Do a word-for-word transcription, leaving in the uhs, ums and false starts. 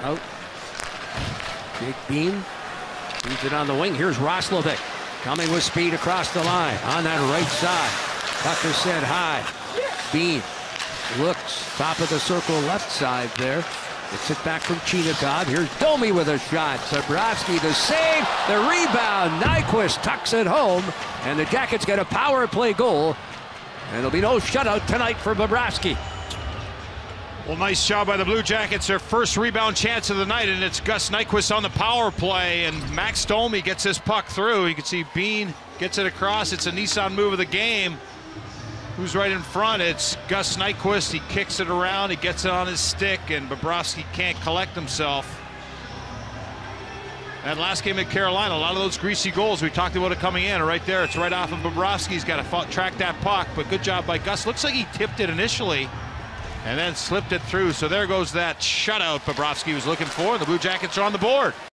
Out. Jake Bean feeds it on the wing. Here's Roslovic coming with speed across the line on that right side. Tucker said high. Bean looks top of the circle left side there. Gets it back from Chinikov. Here's Domi with a shot. Bobrovsky the save. The rebound. Nyquist tucks it home. And the Jackets get a power play goal. And there'll be no shutout tonight for Bobrovsky. Well, nice job by the Blue Jackets. Their first rebound chance of the night, and it's Gus Nyquist on the power play, and Max Domi gets this puck through. You can see Bean gets it across. It's a Nissan move of the game. Who's right in front? It's Gus Nyquist. He kicks it around. He gets it on his stick, and Bobrovsky can't collect himself. That last game at Carolina, a lot of those greasy goals, we talked about it coming in. Right there, it's right off of Bobrovsky. He's got to track that puck, but good job by Gus. Looks like he tipped it initially and then slipped it through. So there goes that shutout Bobrovsky was looking for. The Blue Jackets are on the board.